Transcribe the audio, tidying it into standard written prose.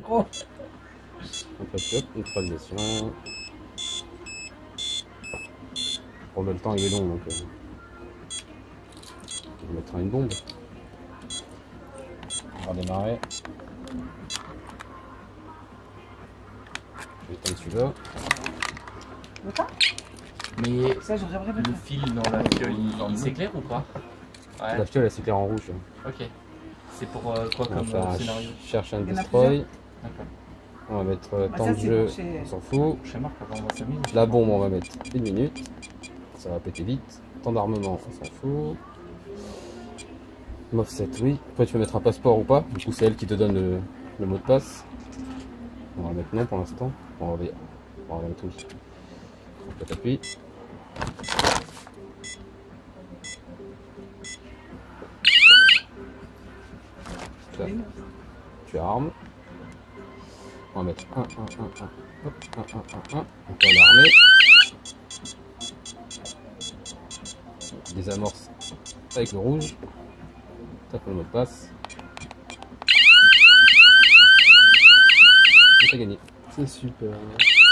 Oh. Après, hop, neutralisation. Bon, le temps il est long donc on va mettre une bombe. On va démarrer. Je vais éteindre celui-là. Mais Ça, j'aurais vraiment le fil dans la fiole, il s'éclaire ou pas? Ouais. La fiole elle s'éclaire en rouge. Ok. C'est pour quoi On va comme faire un scénario? cherche and Il y en a destroy. D'accord. On va mettre Bah, temps ça, de c'est jeu, pour chez- on s'en fout. Chez Marc, avant on va s'amuser. La bombe, on va mettre 1 minute. Ça va péter vite. Temps d'armement, on s'en fout. Offset, oui. Après, tu peux mettre un passeport ou pas. Du coup, c'est elle qui te donne le mot de passe. On va mettre non pour l'instant. On va mettre oui. Donc, t'appuies. Là, tu armes. On va mettre 1, 1, 1, 1. Hop, 1, 1, 1, 1. Donc on va l'armer. Désamorce avec le rouge. Tape le mot de passe. On a gagné. C'est super.